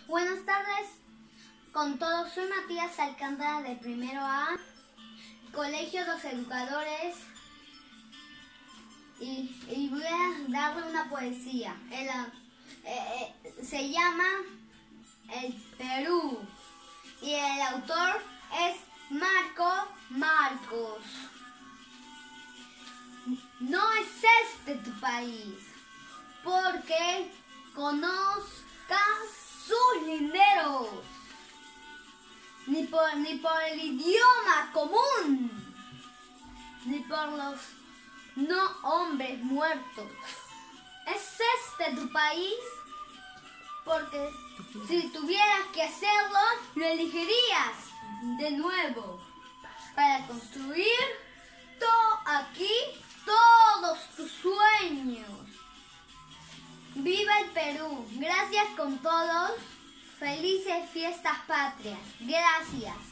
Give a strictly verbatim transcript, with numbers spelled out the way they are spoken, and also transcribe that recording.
Buenas tardes con todos, soy Matías Alcántara de primero A, Colegio Los Educadores, y, y voy a darle una poesía. El, eh, eh, se llama El Perú y el autor es Marco Marcos. No es este tu país, porque conozcas sus linderos, ni por, ni por el idioma común, ni por los no hombres muertos. ¿Es este tu país? Porque si tuvieras que hacerlo, lo elegirías de nuevo para construir todo aquí, todos tus sueños. ¡Viva el Perú! Gracias con todos. Felices fiestas patrias. Gracias.